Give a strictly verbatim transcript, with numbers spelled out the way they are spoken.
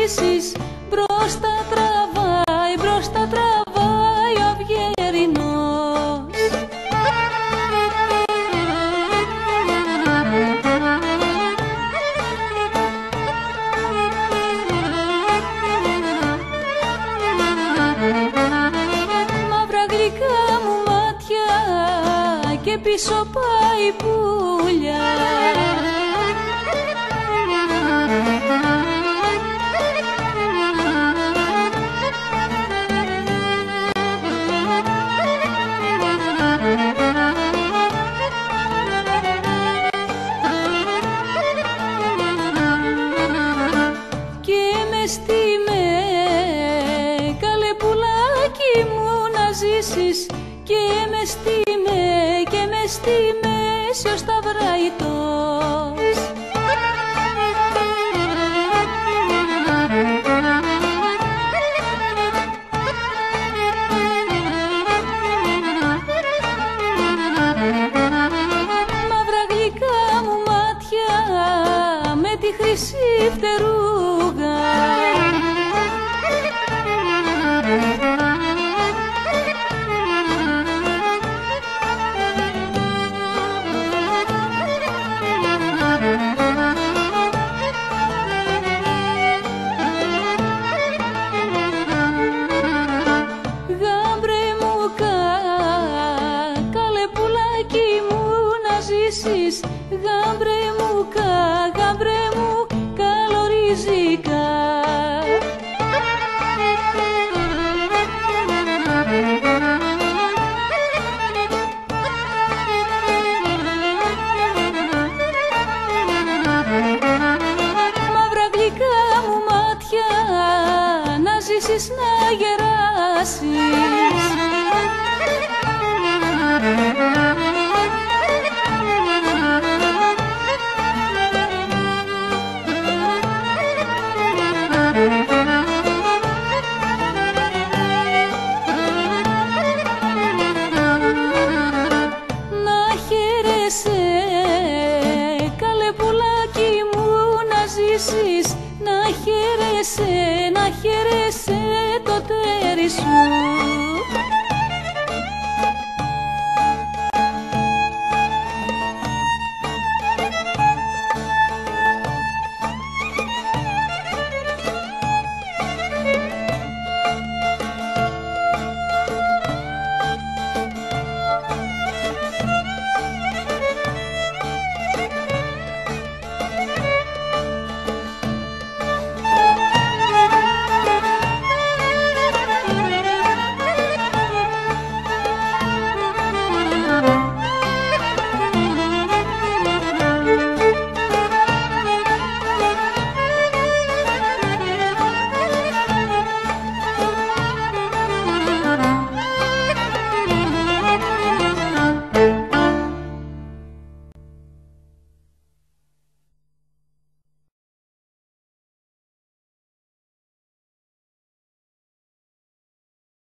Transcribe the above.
ζήσεις. Μπροστά τραβάει, μπροστά τραβάει ο Αυγερινός. Μαύρα γλυκά μου μάτια και πίσω πάει πουλιά. Και με στήμε, και με στήμε σε ο Σταυραϊτός. Μαύρα γλυκά μου μάτια με τη χρυσή φτερούγα. Γάμπρε μου κα, γάμπρε μου καλοριζικά. Μαύρα γλυκά μου μάτια να ζήσεις, να γεράσεις. Να χαίρεσαι, καλέ πουλάκι μου, να ζήσεις, να χαίρεσαι.